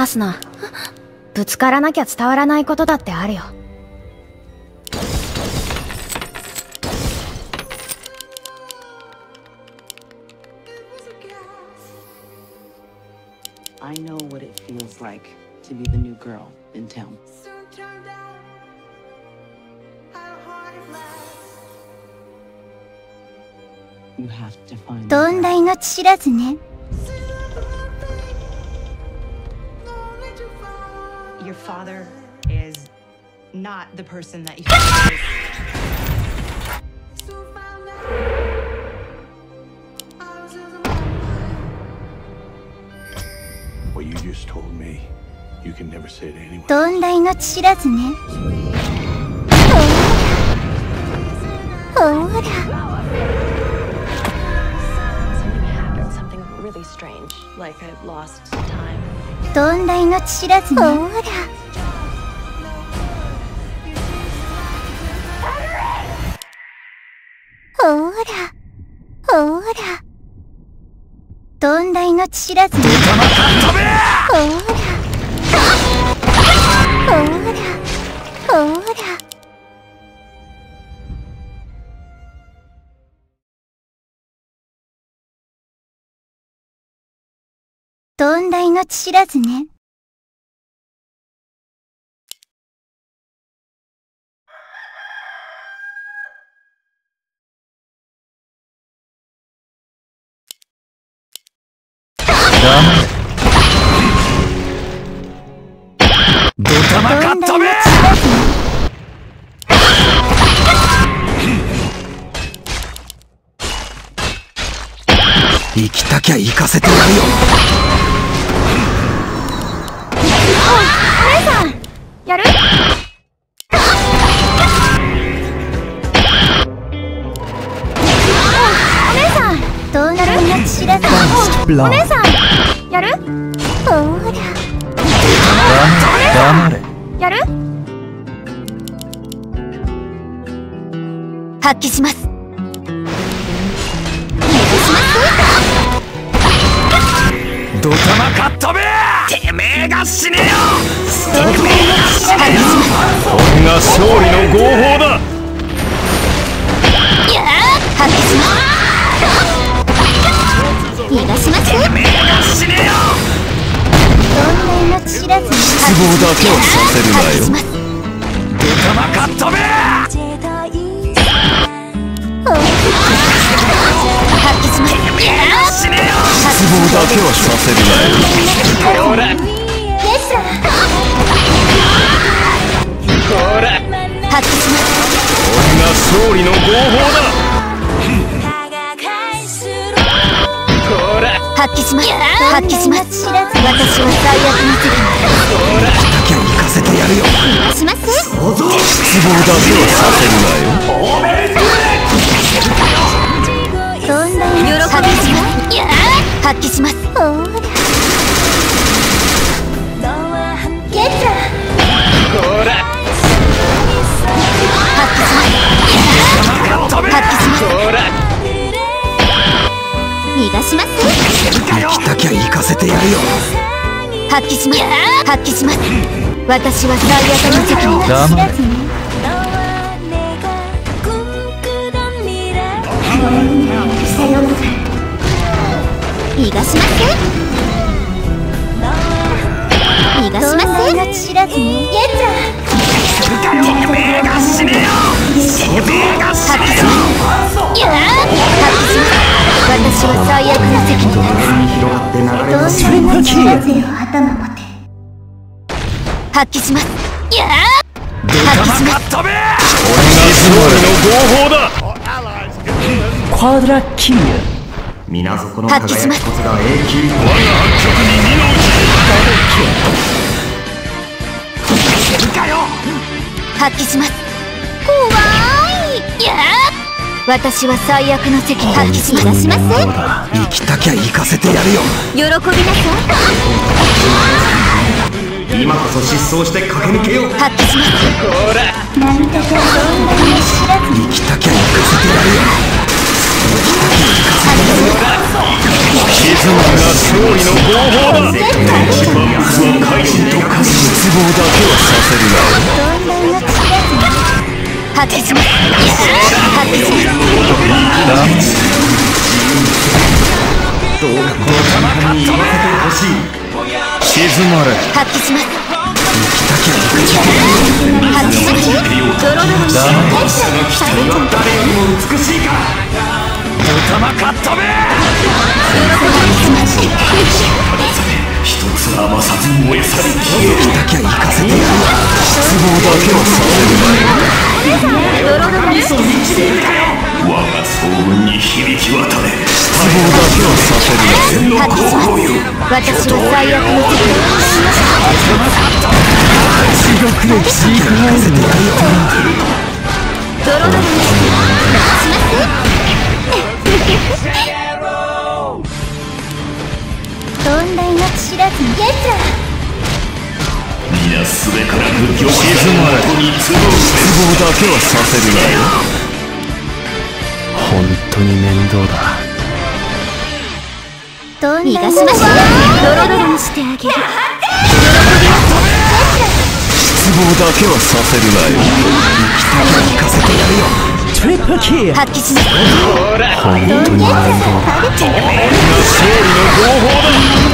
ますな。ぶつからなきゃ伝わらないことだってあるよ。 I know what it feels like to be the new girl in town. You have to find どんだいの知らずね。 Your father is not the person that you think he is. What you just told me, you can never say it anyway. どんだいの知らずね。ほら。 Something really strange, like I've lost time. どんだいの知らずね。ほら。ほら。ほら。どんだいの知らずね。ほら。ほら。ほら。どんだいの知らずね。 ドタマかったべ。生きたきゃ行かせてやるよ。 お姉さんやる？お姉さんどんなに知らずね。 お姉さんやる？ ほら。 黙れ。 やる？ 発揮します。 ドタマかったべ。てめえが死ねよ。 どんだいの知らずね。 これが勝利の合法だ。 発揮します。逃がします。 てめえが死ねよ。 どんだいの知らずに。 失望だけはさせるなよ。ドタマかったべ。 発揮します。 てめえが死ねよ。失望だけはさせるなよ。ほら。ほら。 発揮します。 これが勝利の合法だ。ほら。 発揮します。発揮します。私は最悪の責任。 ほら。だけは行かせてやるよ。 逃がします。 失望だけはさせるなよ。 どんなに発揮します。発揮します。ほら。ゲッツほら。 発揮します。発揮します。 ほら。 逃がします。 生きたきゃ行かせてやるよ。 発揮します。発揮します。私は最悪の責任。 黙れ。 逃がします。逃がします。知らずに。 てめえが死ねよ。てめえが死ねよ。 私は最悪の責任。どんなに知らずよ頭持て。発揮します。 ドタマかったべ。これが勝利の合法だ。 クワドラキル。 水底の輝きこそが永久。 我が悪局に二の発揮します。怖い。私は最悪の責任。発揮します。 生きたきゃ行かせてやるよ。 喜びなさい。 今こそ失踪して駆け抜けよう。 発揮します。 ほら。 涙がどんなに知らずに。 生きたきゃ行かせてやるよ。生きたきゃ行かせてやるよ。絆が勝勝利の合法だ。バックスは改心と絶望だけはさせるな。 発揮します。発揮します。 どうかこの瞬間に言わせてほしい。 静まれ。 発揮します。発揮します。ドロドロにして誰よりも美しいか。 おたまかっ飛べ。一つ余さず燃え去り消えるだけは行かせてやる。失望だけはさせるなよ。我が総軍に響き渡れ。失望だけはさせるなよ。 発揮します。私は最悪の敵だ。 地獄の血に変えせてやるよ。 ドロドロにしてします。問題なく知らずにゲッツ皆すべから無教静まれ。失望だけはさせるなよ。本当に面倒だ。 逃がしましょう。ドロドロにしてあげる。 失望だけはさせるなよ。行かせてやるよ。トリプルキル。 発揮します。 本当に面倒だ。勝利の合法だ。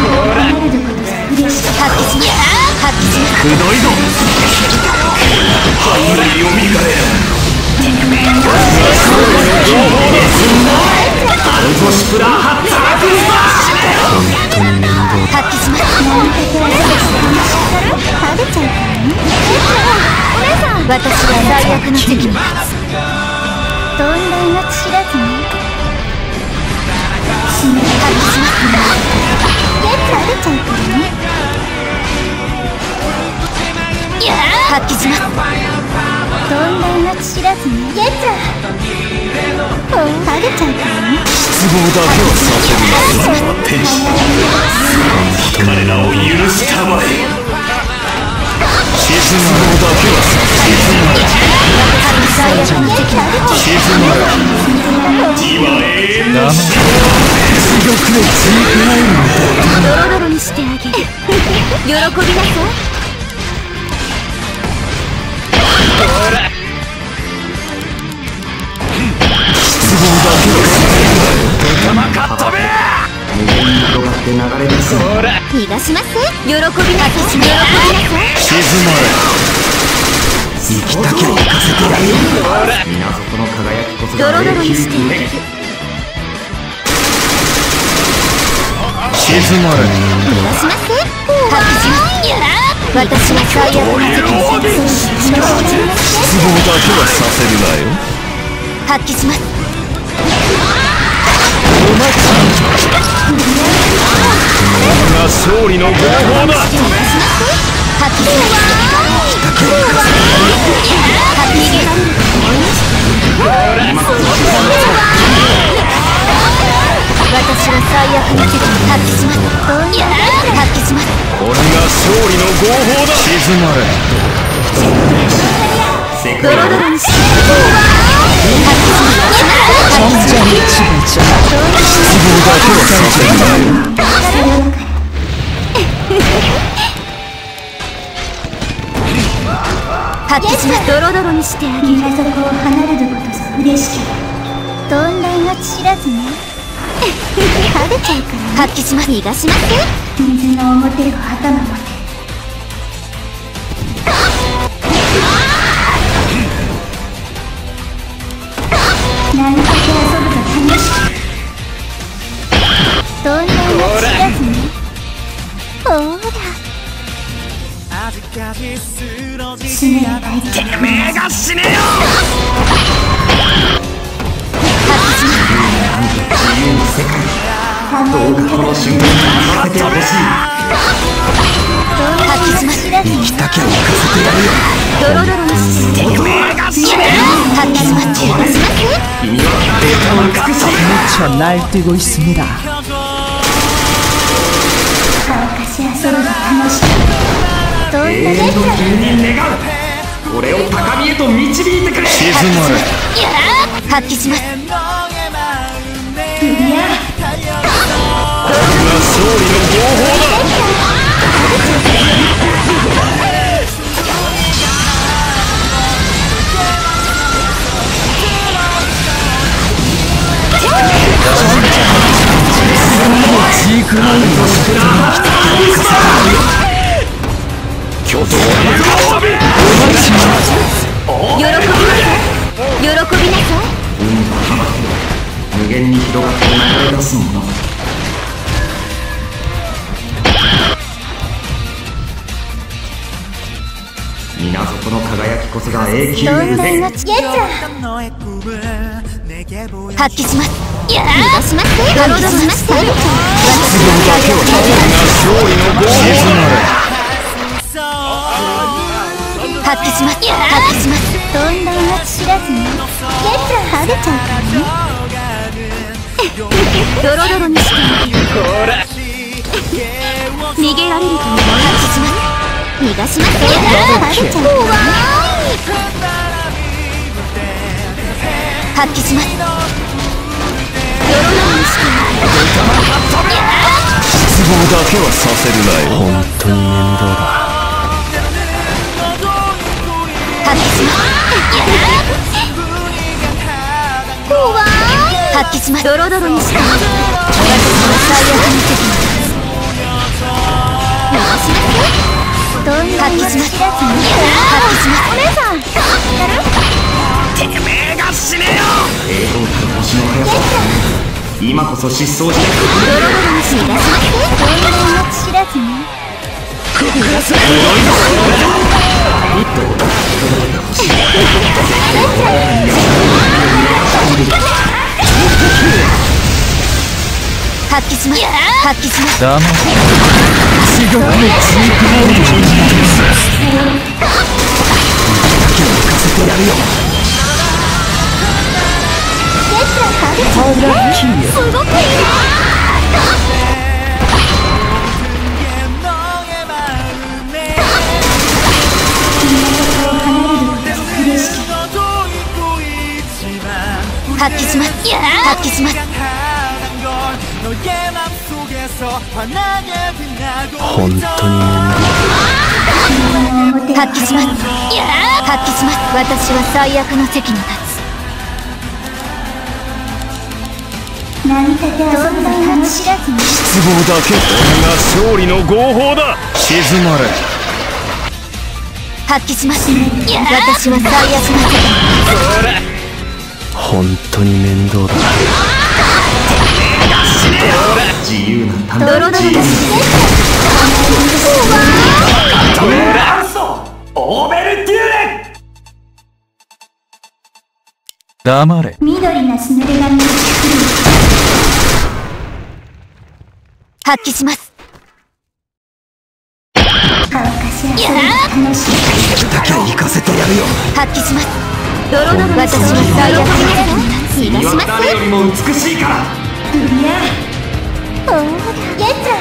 発揮します。発揮します。 くどいぞ。ハンレイを見かれ。アルゾシプラーハッタークルスだ。本当に面倒だ。 発揮します。私は最悪の敵に立つ。問題なく知らずに発揮します。ゲッツあげちゃうからね。発揮します。問題なく知らずにゲッツあげちゃうからね。 失望だけはさせるなよ。天使彼らを許したまえ。静まれだけはさせるなよ。静まれ。今永遠の地獄の血に変えるんだ。 ドロドロにしてあげる。喜びなさい。 失望だけはさせるなよ。頭かっ飛べ。 無限に広がって流れ出す。 逃がします。喜びなさい。静まれ。生きたきゃ行かせてやるよ。 水底の輝きこそドロドロにしてあげる。 静まれ。 逃がします。発揮します。私は最悪の敵に失望だけはさせるなよ。 発揮します。 が勝利の合法だ。 発揮します。私は最悪の敵に発揮します。発揮します。 これが勝利の合法だ。静まれ。 ドロドロにして発揮します。 失望だけはさせるなよ。 発揮します。ドロドロにしてあげる。そこを離れることさ嬉しきどんな命知らずね。食べちゃうから発揮します。逃がします。水の表を頭持て。何かと遊ぶと楽しくどんな命知らずね。ほーら死ねばいい。 てめえが死ねよ。 自由に世界どうかこの瞬間に合わせてほしい。 発揮します。 生きたきゃ行かせてやるよ。 ドロドロにしててめえが死ねよ。発揮します。 君はデータの美しい。 날뛰고 있습니다. 乾かし遊ぶの楽しい。どんな永遠の君に願う。俺を高みへと導いてくれ。 静まれ。 発揮します。 これが勝無限に広がって流れ出すもの。水底の輝きこそが永久無限。 発揮します。逃がします。ドロドロします。発揮します。発揮します。どんなやつ知らずに食べちゃうからね。ドロドロにして逃げられると思い発揮します。逃がします。食べちゃうからね。発揮します。ドロドロにして失望だけはさせるなよ。本当に面倒だ。 発揮します。怖い。発揮します。ドロドロにして私の最悪の責任です。逃がします。発揮します。発揮します。お姉さんやる？ てめえが死ねよ。 栄光たる星の速さ。今こそ失踪時代。 ドロドロにして逃がします。どんなやつ知らずに発揮します。発揮します。 黙れ。地獄の地獄の行かせてやるよ。 すごくいいね。発揮します。発揮します。 本当に面倒。 発揮します。発揮します。私は最悪の席に立つ。何かで遊ぶの楽しらずに失望だけ。俺が勝利の合法だ。静まれ。 発揮します。私は最悪の席に立つ。 本当に面倒だ。 自由なためドロドロだしオーベルテューレ。 黙れ。 緑なスヌレが見えてくる。発揮します。乾かし遊び楽しい。 だけは行かせてやるよ。 発揮します。ドロドロ私は最悪の席に立つ。逃がします。 誰よりも美しいから。 おー、ゲッツ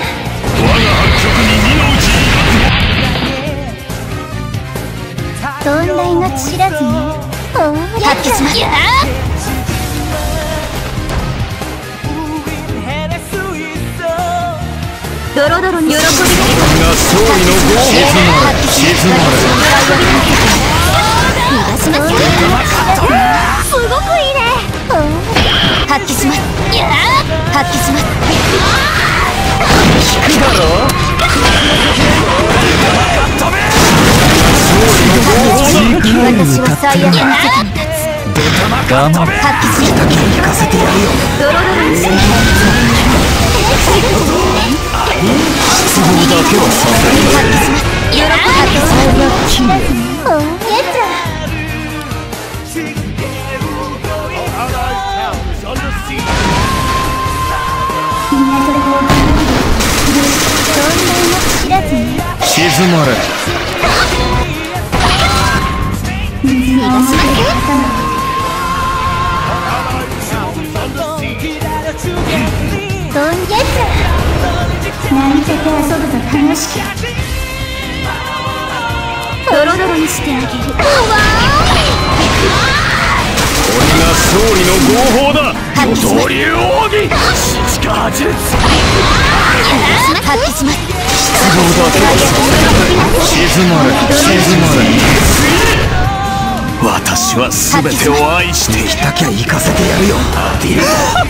どんな命知らずに発揮します。ドロドロに喜びが勝利の合法。逃がします。すごくいいね。発揮します。発揮します。 聞くだろ。 私は最悪の席に立つ。 黙れ。 発揮しだけは行かせてやるよ。 ドロドロにして失望だけはさせるなよ。 発揮します。喜びが最悪。 静まれ。 逃がします。ドンゲッツ泣いてて遊ぶと楽しくドロドロにしてあげる。 俺が勝利の合法だ。 五流奥義力発熱発揮します。 失望だけは静まれ静まれ。 私は全てを愛していた。 きゃ行かせてやるよディル。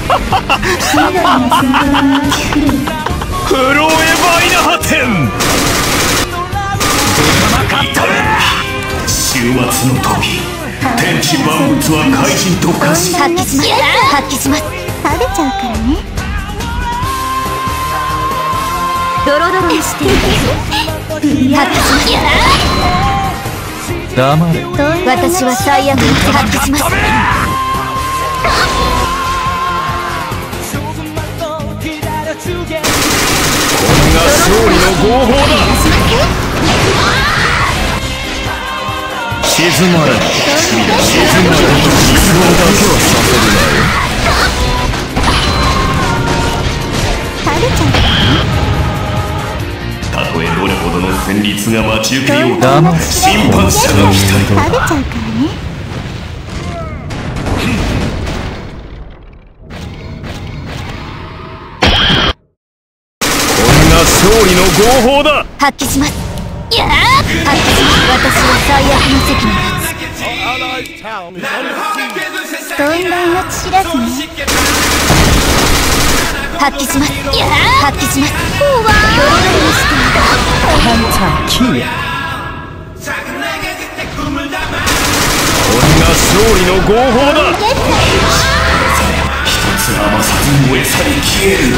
フロエバイナハテン終末の時、天地万物は怪人と化し発揮します。発揮します。食べちゃうからね。ドロドロにして発揮します。 黙れ。 私はサイヤムに発揮します。 これが勝利の合法だ。 静まれ静まれ。失望だけはさせるなよ。 食べちゃう。 たとえどれほどの戦慄が待ち受けようと黙れ。 審判者が来た。 食べちゃうからね。 勝利の合法だ。 発揮します。発揮します。私は最悪の責に立つ。どんな命知らずね。発揮します。発揮します。うわー。ドロドロにしてハンターキーヤ。 これが勝利の合法だ。一つ余さず燃え去り消える。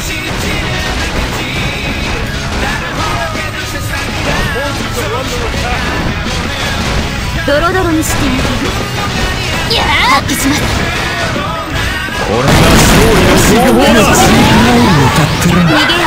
ドロドロにしてあげる。発揮します。 これが勝利の合法だ。 逃げ